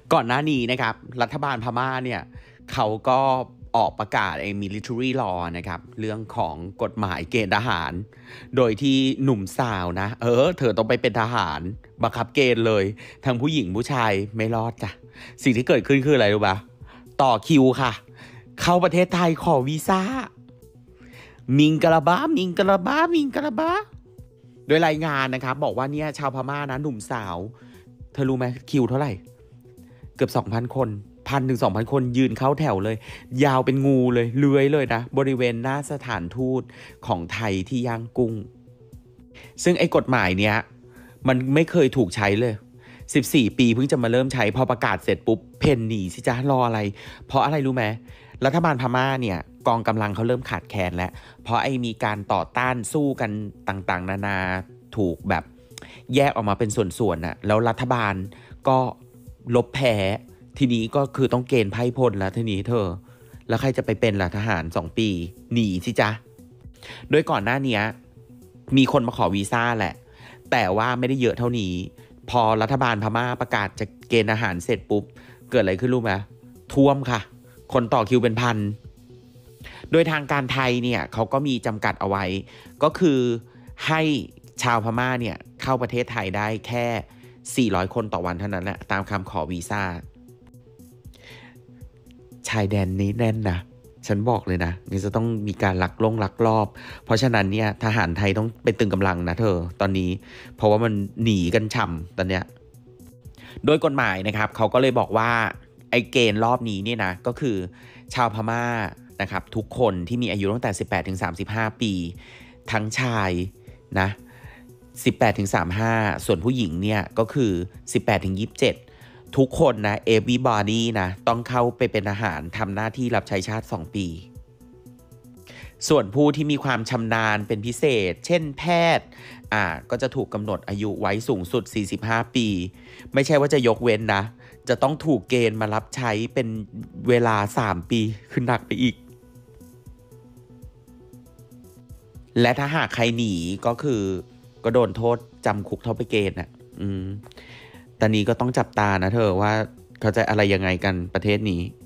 ก่อนหน้านี้นะครับรัฐบาลพม่าเนี่ยเขาก็ออกประกาศmilitary law นะครับเรื่องของกฎหมายเกณฑ์ทหารโดยที่หนุ่มสาวนะเธอต้องไปเป็นทหารบังคับเกณฑ์เลยทั้งผู้หญิงผู้ชายไม่รอดจ้ะสิ่งที่เกิดขึ้นคืออะไรรู้ปะต่อคิวค่ะเข้าประเทศไทยขอวีซ่ามิงกะลาบ้ามิงกะลาบ้ามิงกะลาบ้าโดยรายงานนะครับบอกว่าเนี่ยชาวพม่านะหนุ่มสาวเธอรู้ไหมคิวเท่าไหร่เกือบ 2,000 คน1,000 ถึง 2,000 คนยืนเข้าแถวเลยยาวเป็นงูเลยเลื้อยเลยนะบริเวณหน้าสถานทูตของไทยที่ย่างกุ้งซึ่งไอ้กฎหมายเนี้ยมันไม่เคยถูกใช้เลย14 ปีเพิ่งจะมาเริ่มใช้พอประกาศเสร็จปุ๊บเพนหนีสิจ้ารออะไรเพราะอะไรรู้ไหมรัฐบาลพม่าเนี่ยกองกำลังเขาเริ่มขาดแคลนแล้วเพราะมีการต่อต้านสู้กันต่างๆนานาถูกแบบแยกออกมาเป็นส่วนๆน่ะแล้วรัฐบาลก็ลบแพ้ทีนี้ก็คือต้องเกณฑ์ไพร่พลแล้วทีนี้เธอแล้วใครจะไปเป็นล่ะทหาร2 ปีหนีสิจ๊ะโดยก่อนหน้านี้มีคนมาขอวีซ่าแหละแต่ว่าไม่ได้เยอะเท่านี้พอรัฐบาลพม่าประกาศจะเกณฑ์อาหารเสร็จปุ๊บเกิดอะไรขึ้นรู้ไหมท่วมค่ะคนต่อคิวเป็นพันโดยทางการไทยเนี่ยเขาก็มีจำกัดเอาไว้ก็คือให้ชาวพม่าเนี่ยเข้าประเทศไทยได้แค่400 คนต่อวันเท่านั้นแหละตามคำขอวีซ่าชายแดนนี้แน่นนะฉันบอกเลยนะนี่จะต้องมีการลักลอบเพราะฉะนั้นเนี่ยทหารไทยต้องเป็นตึงกำลังนะเธอตอนนี้เพราะว่ามันหนีกันฉ่ำตอนเนี้ยโดยกฎหมายนะครับเขาก็เลยบอกว่าไอ้เกณฑ์รอบนี้เนี่ยนะก็คือชาวพม่านะครับทุกคนที่มีอายุตั้งแต่18 ถึง 35 ปีทั้งชายนะ18 ถึง 35ส่วนผู้หญิงเนี่ยก็คือ18 ถึง 27ทุกคนนะ everybody นะต้องเข้าไปเป็นทหารทำหน้าที่รับใช้ชาติ2 ปีส่วนผู้ที่มีความชำนาญเป็นพิเศษเช่นแพทย์ก็จะถูกกำหนดอายุไว้สูงสุด45 ปีไม่ใช่ว่าจะยกเว้นนะจะต้องถูกเกณฑ์มารับใช้เป็นเวลา3 ปีขึ้นหนักไปอีกและถ้าหากใครหนีก็คือก็โดนโทษจำคุกเท่าไปเกณฑ์ตอนนี้ก็ต้องจับตานะเธอว่าเขาจะอะไรยังไงกันประเทศนี้